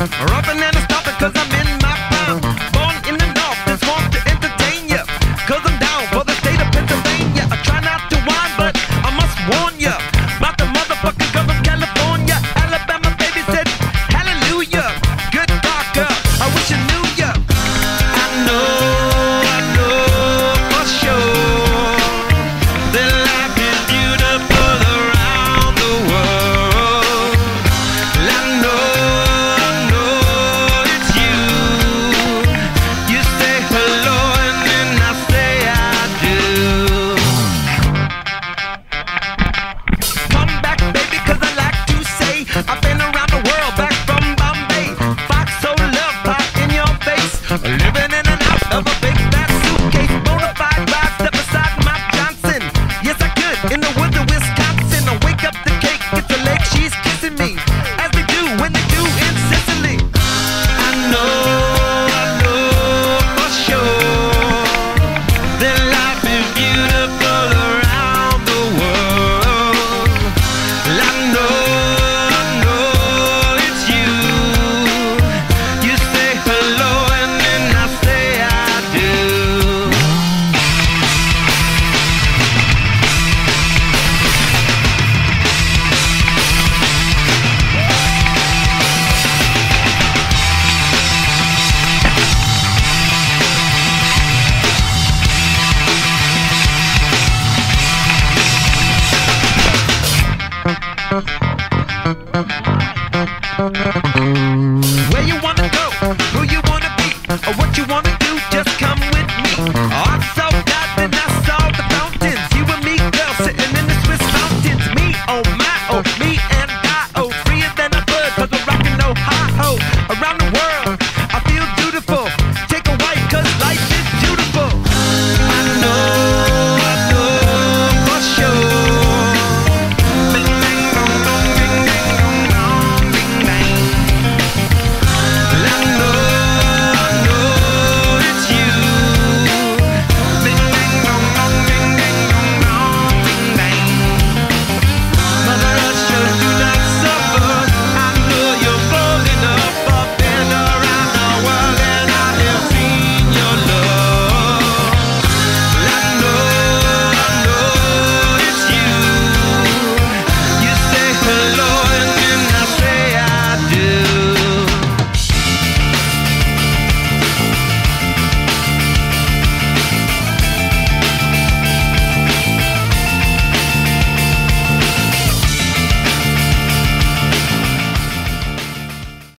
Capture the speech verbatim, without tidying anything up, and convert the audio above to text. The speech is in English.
Rubbing and stopping cause I'm in my prime. Born in the north, just want to entertain ya. Cause I'm down for the state of Pennsylvania. I try not to whine, but I must warn ya about the motherfucking girl from California. Alabama baby said, hallelujah. Good God, girl, I wish you knew ya. I know, I know for sure that life is beautiful around the world. I know, I know it's you. You say hello and then I say I do. Come back, baby, cause I like to say I've been around the world, back from Bombay. Fox so love pop in your face. Living in and out of a big fat suitcase. Bonafide ride, step beside my Johnson. Yes, I could, in the woods of Wisconsin. I wake up the cake, it's a lake, she's kissing me, as they do when they do in Sicily. I know, I know for sure that life is beautiful around the world. I know, I know it's you. You say hello and then I say I do. Where you wanna go?